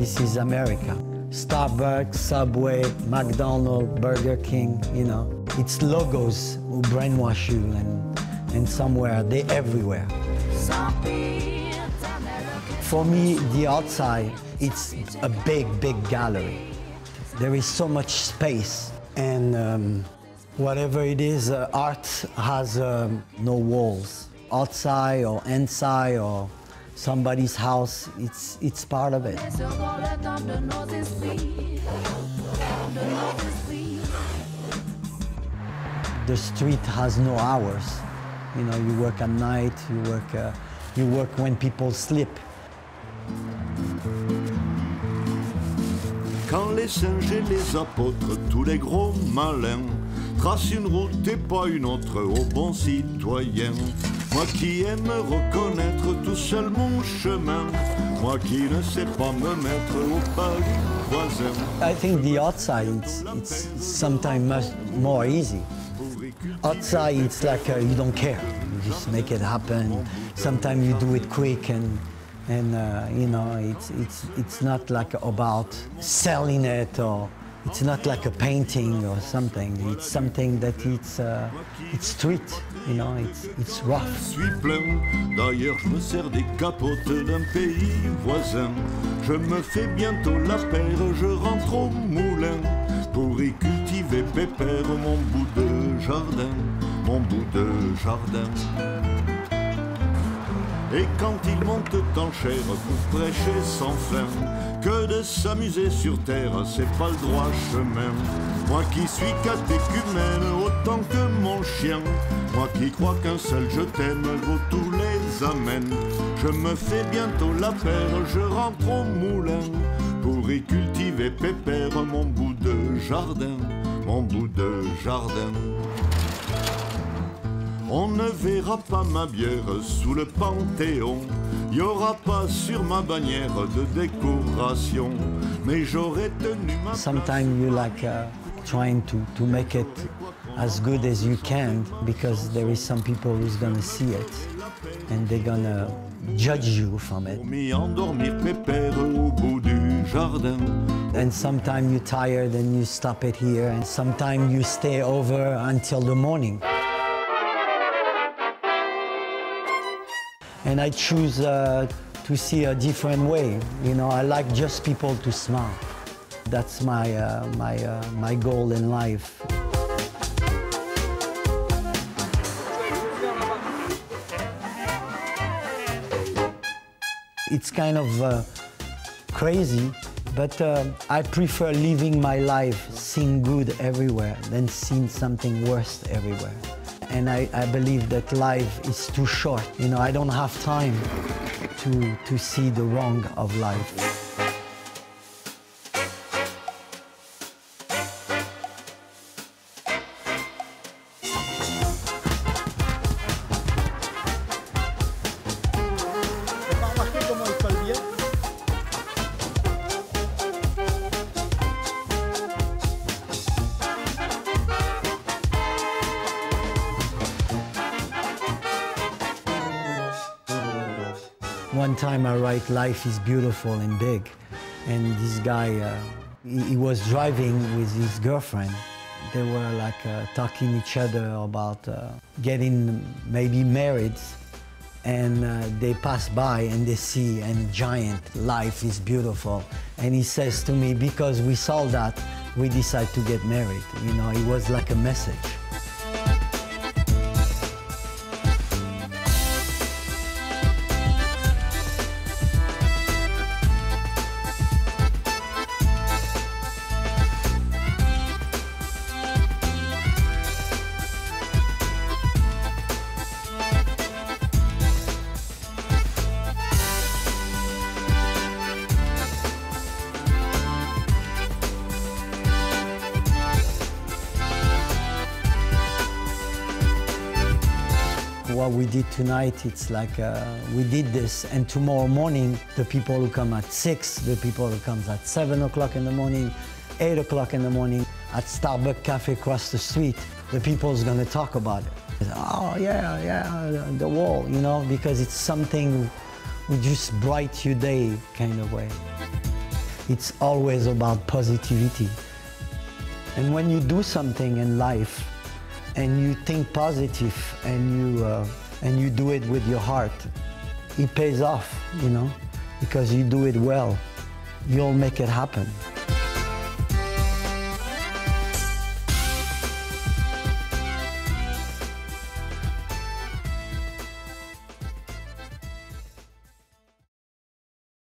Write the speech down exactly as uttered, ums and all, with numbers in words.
This is America. Starbucks, Subway, McDonald's, Burger King, you know. It's logos who brainwash you, and, and somewhere, they're everywhere. For me, the outside, it's a big, big gallery. There is so much space, and um, whatever it is, uh, art has um, no walls. Outside or inside or somebody's house, it's, it's part of it. The street has no hours. You know, you work at night, you work, uh, you work when people sleep. Quand les singes et les apôtres, tous les gros malins, tracent une route et pas une autre aux bons citoyens. Moi qui aime reconnaître tout seul mon chemin, moi qui ne sais pas me mettre au pas du voisin. I think the outside, it's, it's sometimes much more easy. Outside, it's like uh, you don't care. You just make it happen. Sometimes you do it quick, and and uh, you know, it's it's it's not like about selling it, or it's not like a painting or something. It's something that it's uh, it's street. You know, it's it's rough. Je suis plein. D'ailleurs, je me sers des capotes d'un pays voisin. Je me fais bientôt la paire. Je rentre au moulin pour y cultiver pépère mon bout de jardin, mon bout de jardin. Et quand ils montent en chair pour prêcher sans fin, que de s'amuser sur terre, c'est pas le droit chemin. Moi qui suis catéchumène autant que mon chien, moi qui crois qu'un seul je t'aime vaut tous les amens. Je me fais bientôt la paire, je rentre au moulin pour y cultiver pépère mon bout de jardin, mon bout de jardin. On ne verra pas ma bière sous le Panthéon, il n'y aura pas sur ma bannière de décoration, mais j'aurais tenu ma... Sometimes you like uh, trying to, to make it as good as you can, because there is some people who's gonna see it and they're gonna judge you from it. M'y endormir pépère au bout du jardin. And sometimes you're tired and you stop it here, and sometimes you stay over until the morning. And I choose uh, to see a different way. You know, I like just people to smile. That's my, uh, my, uh, my goal in life. It's kind of uh, crazy, but uh, I prefer living my life seeing good everywhere than seeing something worse everywhere. And I, I believe that life is too short. You know, I don't have time to, to see the wrong of life. One time I write, life is beautiful and big, and this guy, uh, he, he was driving with his girlfriend. They were like uh, talking each other about uh, getting maybe married, and uh, they pass by and they see a giant, life is beautiful. And he says to me, because we saw that, we decided to get married. You know, it was like a message. What we did tonight, it's like uh, we did this, and tomorrow morning, the people who come at six, the people who come at seven o'clock in the morning, eight o'clock in the morning, at Starbucks Cafe across the street, the people's gonna talk about it. Oh yeah, yeah, the wall, you know, because it's something who just bright your day kind of way. It's always about positivity. And when you do something in life and you think positive and you, uh, and you do it with your heart, it pays off, you know, because you do it well. You'll make it happen.